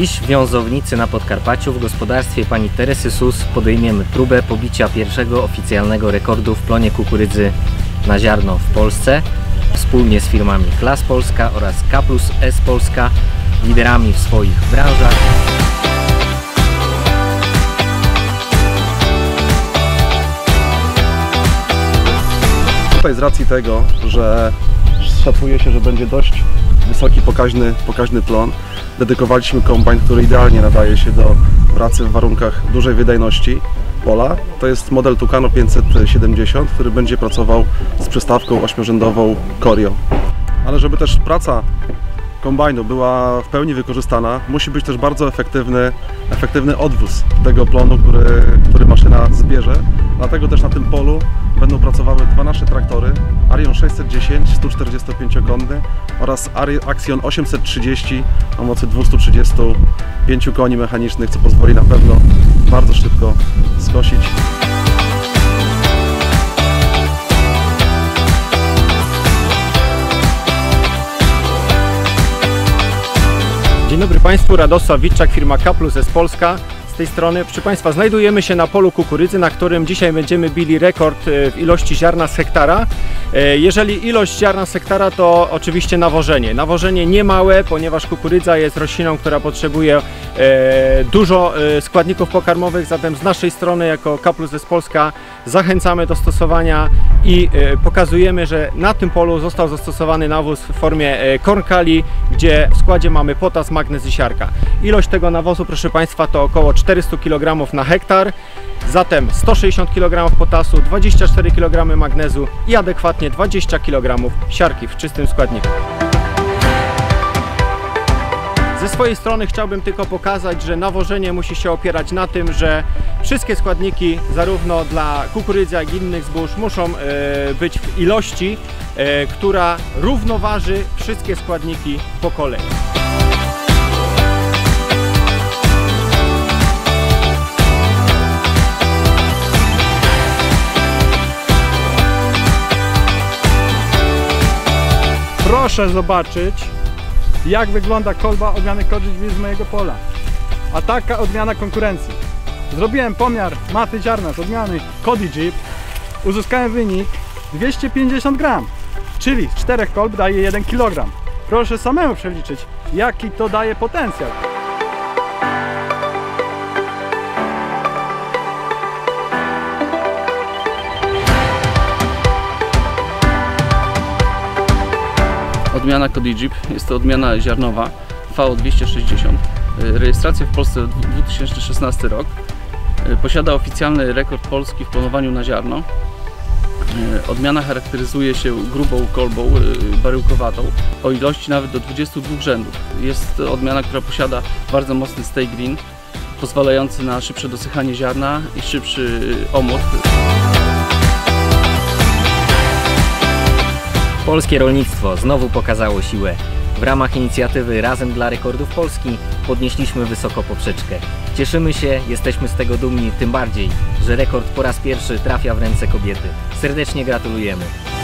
Dziś w Wiązownicy na Podkarpaciu w gospodarstwie pani Teresy Sus podejmiemy próbę pobicia pierwszego oficjalnego rekordu w plonie kukurydzy na ziarno w Polsce wspólnie z firmami Klas Polska oraz K+S Polska, liderami w swoich branżach. Tutaj z racji tego, że szacuje się, że będzie dość wysoki, pokaźny plon, dedykowaliśmy kombajn, który idealnie nadaje się do pracy w warunkach dużej wydajności pola. To jest model Tucano 570, który będzie pracował z przystawką 8-rzędową Corio. Ale żeby też praca kombajnu była w pełni wykorzystana, musi być też bardzo efektywny odwóz tego plonu, który maszyna zbierze. Dlatego też na tym polu będą pracowały dwa nasze traktory, Arion 610 145-konny oraz Axion 830 o mocy 235 koni mechanicznych, co pozwoli na pewno bardzo szybko skosić. Dzień dobry Państwu, Radosław Witczak, firma K+S Polska. Z tej strony, proszę Państwa, znajdujemy się na polu kukurydzy, na którym dzisiaj będziemy bili rekord w ilości ziarna z hektara. Jeżeli ilość ziarna z hektara, to oczywiście nawożenie. Nawożenie nie małe, ponieważ kukurydza jest rośliną, która potrzebuje dużo składników pokarmowych, zatem z naszej strony jako K+S Polska zachęcamy do stosowania i pokazujemy, że na tym polu został zastosowany nawóz w formie Corn Kali, gdzie w składzie mamy potas, magnez i siarka. Ilość tego nawozu, proszę Państwa, to około 400 kg na hektar, zatem 160 kg potasu, 24 kg magnezu i adekwatnie 20 kg siarki w czystym składniku. Ze swojej strony chciałbym tylko pokazać, że nawożenie musi się opierać na tym, że wszystkie składniki zarówno dla kukurydzy, jak i innych zbóż muszą być w ilości, która równoważy wszystkie składniki po kolei. Proszę zobaczyć, jak wygląda kolba odmiany Kodijeep z mojego pola. A taka odmiana konkurencji. Zrobiłem pomiar masy ziarna z odmiany Kodijeep. Uzyskałem wynik 250 gram, czyli z 4 kolb daje 1 kg. Proszę samemu przeliczyć, jaki to daje potencjał. Odmiana Kodijeep jest to odmiana ziarnowa V260. Rejestracja w Polsce 2016 rok. Posiada oficjalny rekord Polski w plonowaniu na ziarno. Odmiana charakteryzuje się grubą kolbą baryłkowatą o ilości nawet do 22 rzędów. Jest to odmiana, która posiada bardzo mocny stay green, pozwalający na szybsze dosychanie ziarna i szybszy omot. Polskie rolnictwo znowu pokazało siłę. W ramach inicjatywy Razem dla Rekordów Polski podnieśliśmy wysoko poprzeczkę. Cieszymy się, jesteśmy z tego dumni, tym bardziej, że rekord po raz pierwszy trafia w ręce kobiety. Serdecznie gratulujemy.